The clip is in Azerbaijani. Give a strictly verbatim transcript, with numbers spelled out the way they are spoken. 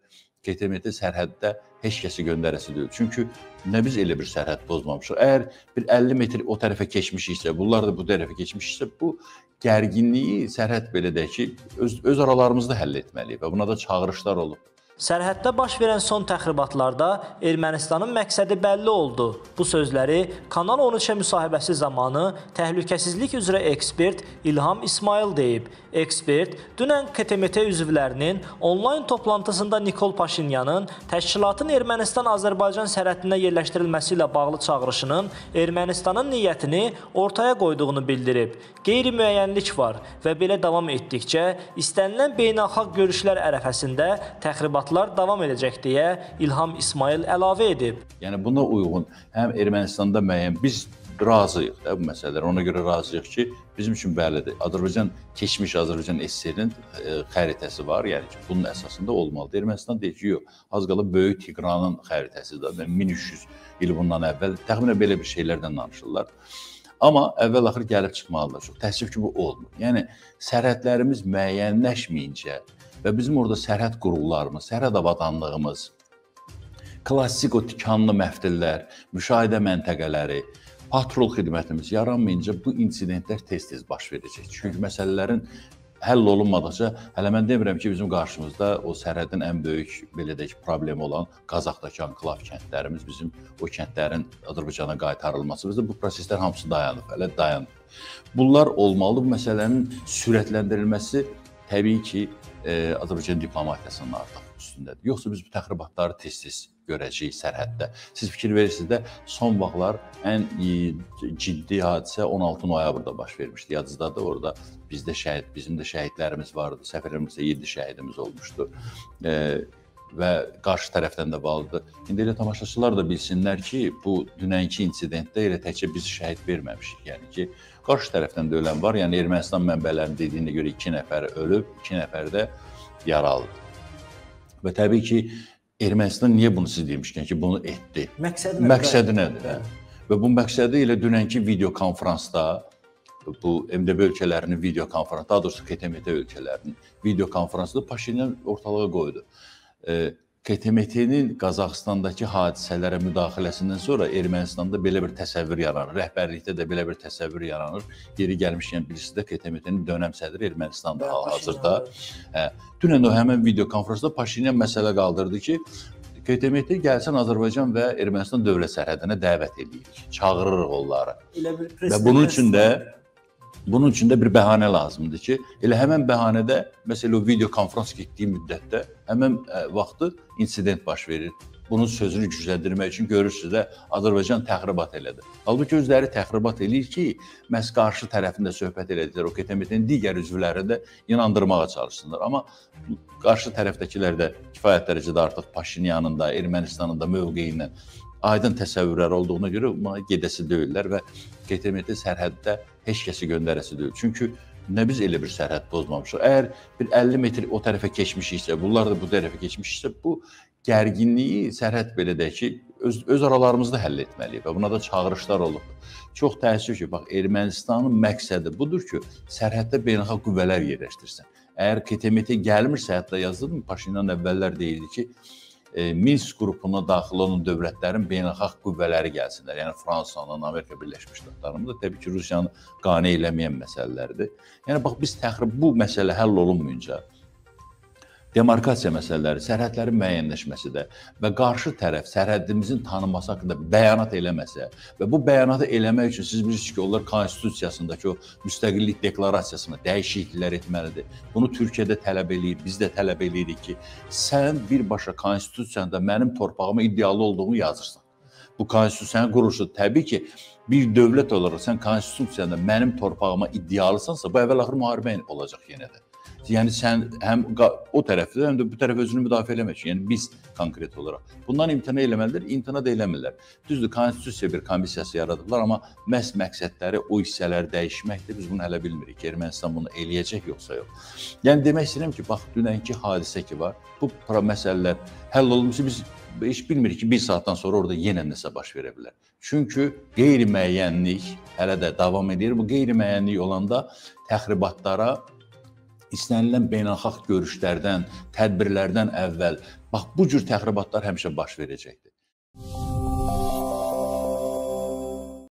K T M T sərhəddə heç kəsi göndərəsi deyil. Çünki nə biz elə bir sərhəd pozmamışıq. Əgər bir əlli metr o tərəfə keçmişiksə, bunlar da bu tərəfə keçmişiksə, bu gərginliyi sərhəd belə deyək ki, öz, öz aralarımızda həll etməliyik və buna da çağırışlar olub. Sərhəddə baş verən son təxribatlarda Ermənistanın məqsədi bəlli oldu. Bu sözləri Kanal on üçə müsahibəsi zamanı təhlükəsizlik üzrə ekspert İlham İsmayıl deyib. Ekspert dünən K T M T üzvlərinin onlayn toplantısında Nikol Paşinyanın təşkilatın Ermənistan-Azərbaycan sərhədinə yerləşdirilməsi ilə bağlı çağırışının Ermənistanın niyyətini ortaya qoyduğunu bildirib. Qeyri-müəyyənlik var və belə davam etdikcə istənilən beynəlxalq görüşlər ərəfəsində təxribatlar davam edəcək deyə İlham İsmayıl əlavə edib. Yəni buna uyğun həm Ermənistanda müəyyən biz razıyıq da bu məsələlər. Ona görə razıyıq ki, bizim üçün bəllidir. Azərbaycan keçmiş Azərbaycan S S R-nin xəritəsi var. Yəni ki, bunun əsasında olmalıdır. Ermənistan deyir ki, yox, az qalıb Böyük Tiqranın xəritəsidir. min üç yüz il bundan əvvəl təxminən belə bir şeylərdən danışırlar. Amma əvvəl-axır gəlib çıxmalıdır. Çox təəssüf ki, bu olmur. Yəni sərhədlərimiz müəyyənləşməyincə və bizim orada sərhəd qurğularımız, sərhəd avadanlığımız, klassik o tikanlı məftillər, müşahidə məntəqələri, patrol xidmətimiz yaranmayınca bu insidentlər tez-tez baş verəcək. Çünki məsələlərin həll olunmadıqca, hələ mən demirəm ki, bizim qarşımızda o sərhədin ən böyük, belə deyək, problemi olan Qazaxdakı anklav kəndlərimiz, bizim o kəndlərin Azərbaycana qaytarılması, bizdə bu proseslər hamısı dayanıb, hələ dayanıb. Bunlar olmalı, bu məsələnin sürətləndirilməsi təbii ki, e, Azərbaycan diplomatiyasının artıq üstündədir. Yoxsa biz bu təxribatları tez-tez görəcəyik sərhəddə. Siz fikir verirsiniz də, son vaxtlar ən ciddi hadisə on altı noyabrda baş vermişdi. Yadınızdadır, orada bizdə şəhid, bizim də şəhidlərimiz vardı. Səhv eləmirəmsə yeddi şəhidimiz olmuşdu. E, və qarşı tərəfdən də bağlıdır. İndi elə tamaşaçılar da bilsinlər ki, bu dünənki insidentdə elə təkcə biz şəhid verməmişik. Yəni ki, qarşı tərəfdən də ölən var. Yəni Ermənistan mənbələrinin dediyinə görə iki nəfər ölüb, iki nəfər də yaralıdır. Və təbii ki, Ermənistan niyə bunu siz demişkən ki, bunu etdi? Məqsədi, məqsədi nədir? Və bu məqsədi ilə dünənki video konfransda, bu M D B ölkələrinin video konfransı, daha doğrusu K T M T ölkələrinin video konfransında Paşinyan ortalığa qoydu. K T M T-nin Qazaxıstandakı hadisələrə müdaxiləsindən sonra Ermənistanda belə bir təsəvvür yaranır, rəhbərlikdə də belə bir təsəvvür yaranır. Yeri gəlmişkən birisi də K T M T-nin dönəm sədri Ermənistanda hal-hazırda. Dünən o həmin video konfransda Paşinyan məsələ qaldırdı ki, K T M T gəlsin Azərbaycan və Ermənistan dövlət sərhədinə dəvət edirik, çağırırıq onları. Və bunun üçün də Bunun üçün də bir bəhanə lazımdır ki, elə həmən bəhanədə, məsələn, o video konfrans getdiyi müddətdə həmən vaxtı insident baş verir. Bunun sözünü gücləndirmək üçün görürsünüz də Azərbaycan təxribat elədi. Halbuki özləri təxribat eləyir ki, məhz qarşı tərəfində söhbət elədilər, o K T M T-nin digər üzvlərini də inandırmağa çalışsınlar. Amma qarşı tərəfdəkilər də kifayət dərəcədə artıq Paşinyanın da, Ermənistanın da mövqeyindən aydın təsəvvürlər olduğuna görə buna gedəsi deyirlər və K T M T sərhəddə heç kəsi göndərəsi deyil. Çünki nə biz elə bir sərhəd pozmamışıq. Əgər bir əlli metr o tərəfə keçmişiksə, bunlar da bu tərəfə keçmişiksə, bu gərginliyi sərhəd belə deyək ki, öz, öz aralarımızda həll etməliyik və buna da çağırışlar olub. Çox təəssüf ki, bax, Ermənistanın məqsədi budur ki, sərhəddə beynəlxalq qüvvələr yerləşdirsin. Əgər K T M T gəlmirsə, hətta yazılır mı, Paşinyan əvvəllər deyildi ki, Minsk qrupuna daxil olan dövlətlərin beynəlxalq qüvvələri gəlsinlər. Yəni Fransanın, Amerika Birləşmiş Ştatlarının da təbii ki, Rusiyanı qane eləməyən məsələlərdir. Yəni bax, biz təxrib bu məsələ həll olunmayınca demarkasiya məsələləri, sərhədlərin müəyyənləşməsi də və qarşı tərəf sərhədimizin tanınması haqqında bəyanat eləməsə və bu bəyanatı eləmək üçün siz bilirsiniz ki, onlar konstitusiyasındakı o müstəqillik deklarasiyasına dəyişikliklər etməlidir. Bunu Türkiyədə tələb eləyir, biz də tələb eləyirik ki, sən birbaşa konstitusiyanda mənim torpağıma iddialı olduğunu yazırsan. Bu konstitusiyanın quruluşu təbii ki, bir dövlət olaraq sən konstitusiyanda mənim torpağıma iddialısansa, bu əvvəl-axır müharibə olacaq yenə də. Yəni sən həm o tərəfdə, həm də bu tərəf özünü müdafiə eləmək üçün, yəni biz konkret olaraq. Bundan imtina eləməlidir, imtina da eləmirlər. Düzdür, konstitusiya bir komissiyası yaradıblar, amma məhz məqsədləri o hissələri dəyişməkdir, biz bunu hələ bilmirik ki, Ermənistan bunu eləyəcək yoxsa yox. Yəni demək istəyirəm ki, bax, dünənki hadisə ki var, bu məsələlər həll olunmuşsa biz heç bilmirik ki, bir saatdan sonra orada yenə nəsə baş verə bilər. Çünki qeyri-müəyyənlik hələ də davam edir. Bu qeyri-müəyyənlik olanda təxribatlara istənilən beynəlxalq görüşlərdən, tədbirlərdən əvvəl bax bu cür təxribatlar həmişə baş verəcəkdir.